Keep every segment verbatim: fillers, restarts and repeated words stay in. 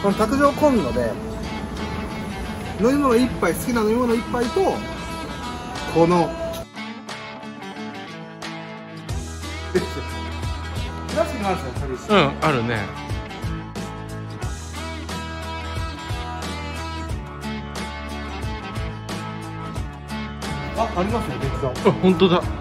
この卓上コンロで飲み物一杯、好きな飲み物一杯とこのプラスチックもあるんですよ、サービス。 うん、あるね。 あ、ありますね、別の。 あ、本当だ。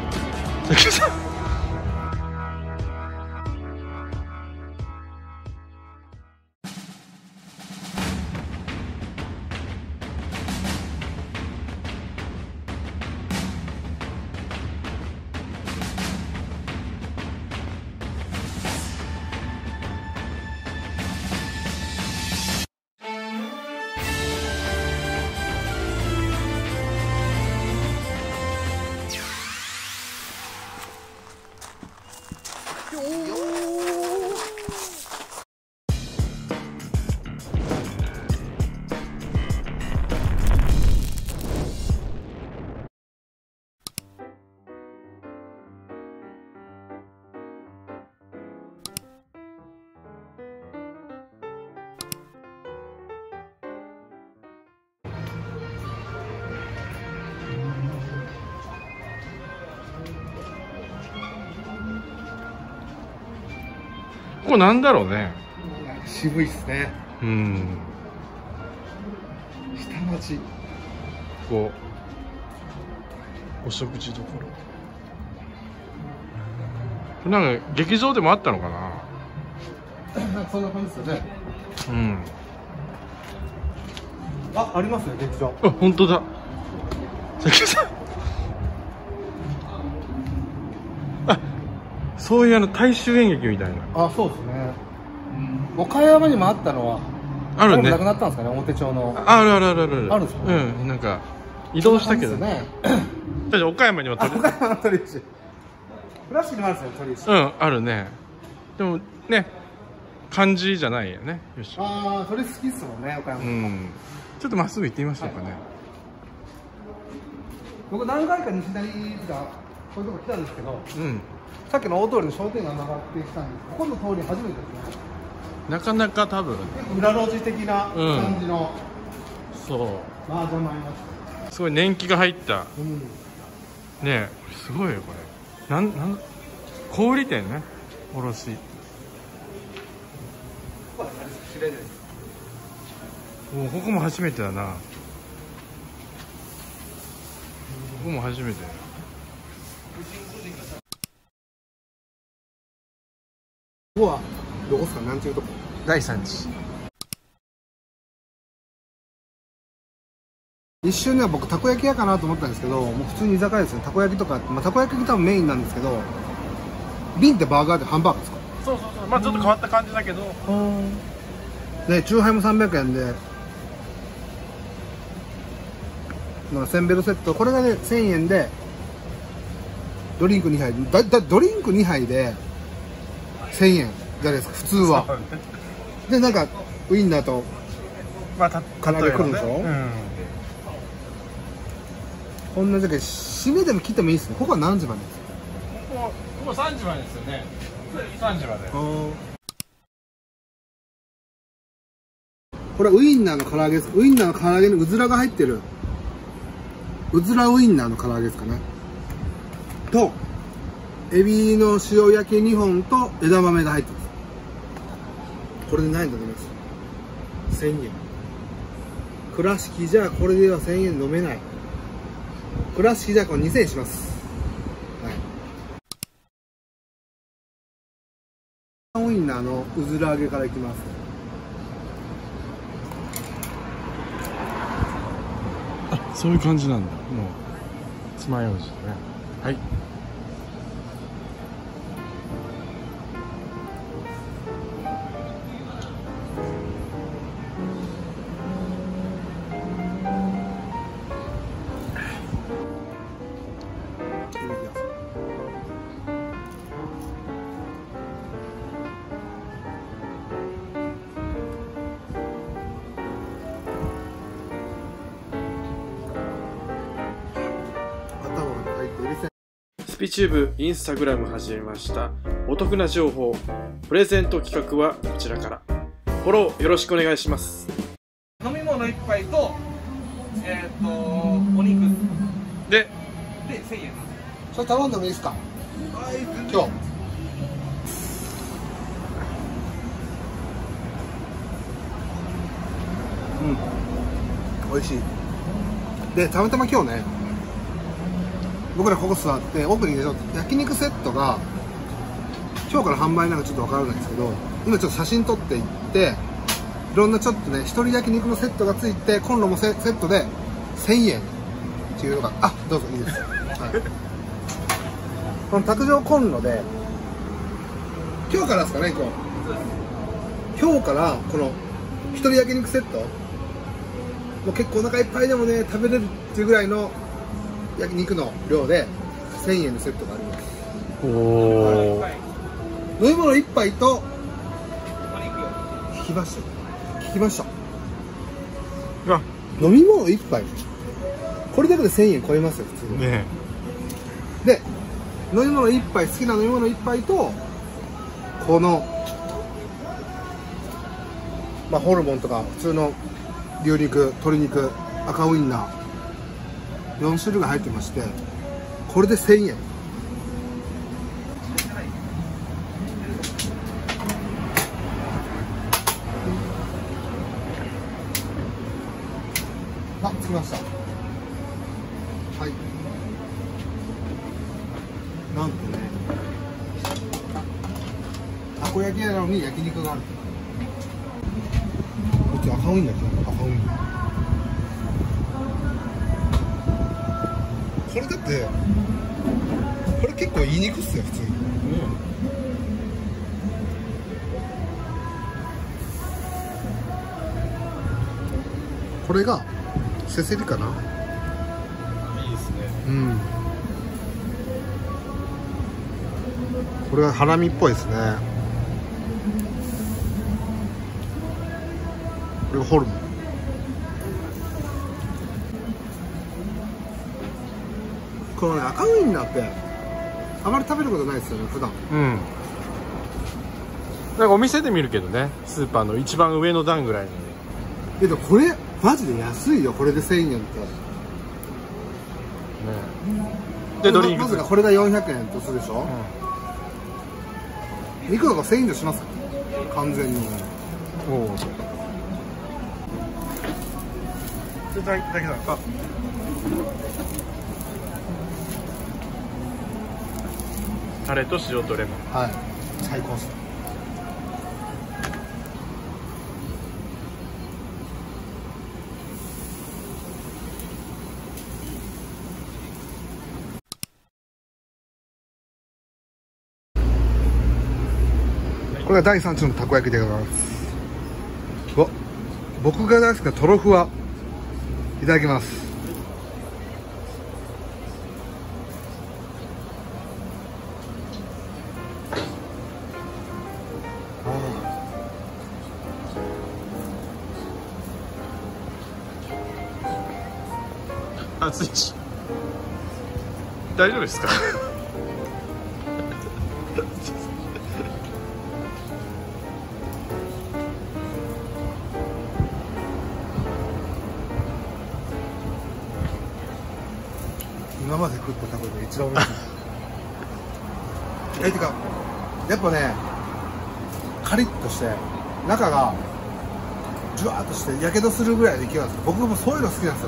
ここなんだろうね。 渋いっすね。 うん。 下町。 こうお食事どころ。なんか劇場でもあったのかな。 そんな感じですよね。 うん。 あ、ありますね、劇場。 あ、本当だ。あ、そういうあの大衆演劇みたいな。 あ、そうですね。岡山にもあったのはあるね。 なくなったんですかね、表町の。 あるあるあるある。 あるんですか。 うん、なんか移動したけどね。だって岡山には鳥。 岡山の鳥市。倉敷にもあるんですよ、鳥市。 うん、あるね。でもね、漢字じゃないよね。よし。 ああ、鳥好きっすもんね、岡山。 うん。ちょっとまっすぐ行ってみましょうかね。 僕何回か西成がこういうとこ来たんですけど、 うん。 さっきの大通りの商店街曲がってきたんです。ここの通り初めてですね。 なかなか多分裏路地的な感じの、 うん、そうマージャンもありました。 すごい年季が入った、 うん、 ねえすごいよこれ。なんなん小売店ね、卸。もうここも初めてだな。ここも初めて。 ここはどこですか、なんていうとこ。 第三地。 一瞬には僕たこ焼き屋かなと思ったんですけど、もう普通に居酒屋ですね。たこ焼きとか、まあ、たこ焼き多分メインなんですけど、瓶ってバーガーでハンバーガーですか。 そうそうそう、まあちょっと変わった感じだけど、 でチューハイもさんびゃくえんで、せんベルセット、これがねせんえんでドリンクにはい、だだドリンクにはいでせんえんじゃないですか普通は。でなんかウインナーとまあた唐揚げ来るんでしょ、 うん、 こんな時締めでも切ってもいいですね。ここは何時までですか。 ここここさんじまでですよね。さんじまで。 これウインナーの唐揚げです。ウインナーの唐揚げにうずらが入ってるうずらウインナーの唐揚げですかね。とエビの塩焼きにほんと枝豆が入ってます。これで何円だと思います。せんえん。倉敷じゃこれではせんえん飲めない。倉敷じゃこれにせんえんします。はい、ウインナーのうずら揚げからいきます。 あ、そういう感じなんだ。もう爪楊枝ね。はい。スピチューブインスタグラム始めました。お得な情報、プレゼント企画はこちらから。 フォローよろしくお願いします。 飲み物一杯とえー、っとお肉ででせんえん。それ頼んでもいいですか？はい、今日うん美味しい。でたまたま今日ね、僕らここ座って奥にね、焼肉セットが今日から販売なんかちょっとわからないんですけど、今ちょっと写真撮っていっていろんなちょっとね一人焼肉のセットがついて、コンロもセセットでせんえんっていうのが、あ、どうぞいいです、はい、この卓上コンロで今日からですかね、今日今日からこの一人焼肉セットもう結構お腹いっぱいでもね食べれるっていうぐらいの焼肉の量でせんえんのセットがあります。おお、はい、飲み物一杯と聞きました聞きましたあ、飲み物一杯これだけでせんえん超えますよ普通にね。で飲み物一杯、好きな飲み物一杯とこの、まあ、ホルモンとか普通の牛肉、鶏肉、赤ウインナーよん種類が入ってまして、これでせんえん。あ、着きました。はい。なんとね、たこ焼きなのに焼肉がある。こっち赤ウインナーじゃん、赤ウインナー。これだってこれ結構いい肉っすよ普通に、うん、これがせせりかな。いいですね。うん、これはハラミっぽいですね。これがホルモン。このね、赤ウインナーってあまり食べることないですよね普段。うん、 なんかお店で見るけどね、スーパーの一番上の段ぐらいの。 けどこれマジで安いよ、これでせんえんって、ね、でドリンクまずがこれがよんひゃくえんとするでしょ、うん、肉とかせんえん以上しますから完全に。おお、それだけだ。あ、 タレと塩とレモン、 はい、最高です。これがだいさん種のたこ焼きでございます。わ、僕が大好きなトロフワいただきます。 熱いし大丈夫ですか？ 今まで食ったたこで一番美味しい。え、てかやっぱねカリッとして中がジュワーっとしてやけどするぐらいでいけます。僕もそういうの好きなんですよ。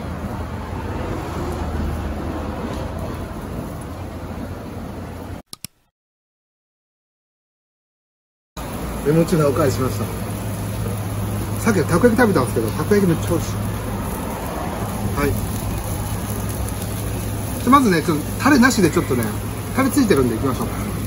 レモンチューナおかわりしました。さっきたこ焼き食べたんですけど、たこ焼きめっちゃ美味しい。はい、じゃまずね、ちょっとタレなしでちょっとね、タレついてるんでいきましょう。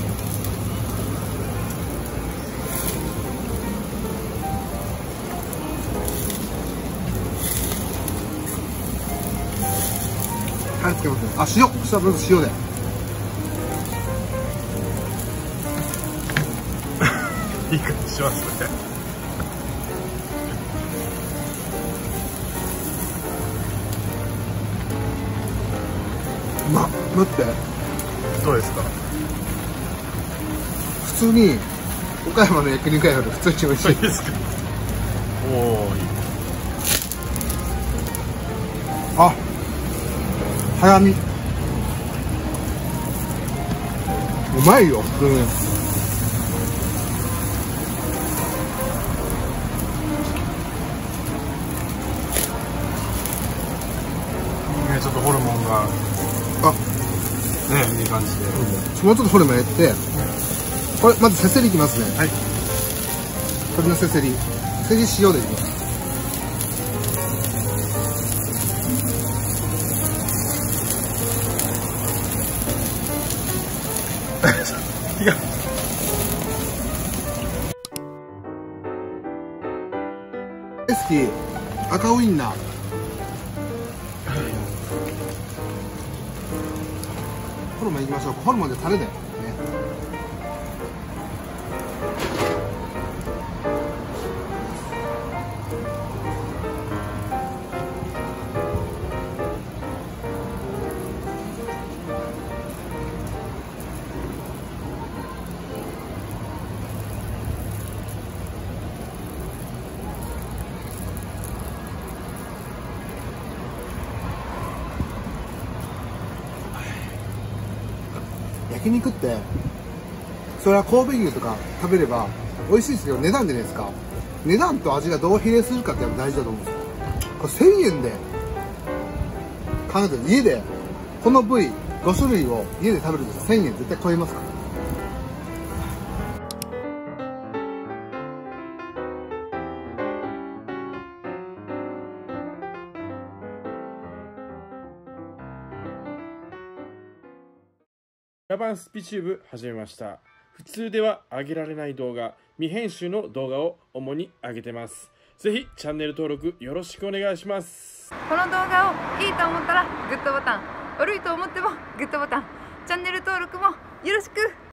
タレつけますね。あ、塩、そしたらまず塩で。 いい感じしますね。 ま、待って。 どうですか？ 普通に岡山の焼肉屋より普通に美味しい。 いいですか。おお、いい。 あ、ハラミうまいよ普通に。 ね、ちょっとホルモンがあ、 ね、いい感じで。 もうちょっとホルモンやって、これまずせせりいきますね。 はい。 鶏のせせり、せせり塩でいきます。 いや。 大好き赤ウインナー。ホルモンいきましょう。ホルモンでタレでね。焼肉ってそれは神戸牛とか食べれば美味しいですけど、値段でですか、値段と味がどう比例するかって大事だと思うんですよ。これせんえんで考えて、家でこの部位ご種類を家で食べるとせんえん絶対超えますから。 ラバンスピチューブ始めました。普通では上げられない動画、未編集の動画を主に上げてます。ぜひチャンネル登録よろしくお願いします。 この動画をいいと思ったらグッドボタン、悪いと思ってもグッドボタン、チャンネル登録もよろしく。